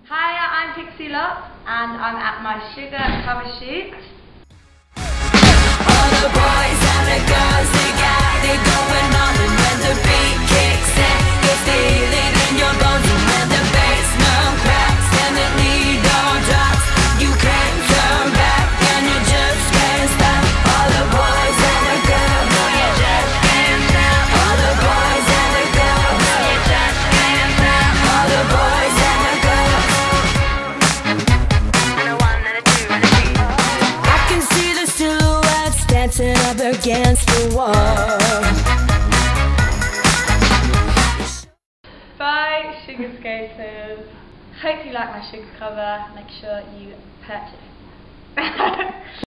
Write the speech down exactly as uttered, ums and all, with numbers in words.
Hi, I'm Pixie Lott and I'm at my Sugar cover shoot. All the boys and the girls, they got it going on, and when the beat kicks in, you feel it in your bones, and when the basement cracks and the needle drops, you can't turn back and you just can't stop. All the boys and the girls, no, you just can't stop. All the boys and the girls, no, you just can't stop. All the boys and the girls, and a one and a two and a three. I can see the silhouettes dancing up against the wall. Bye, SugarScapers. Hope you like my sugar cover. Make sure you purchase.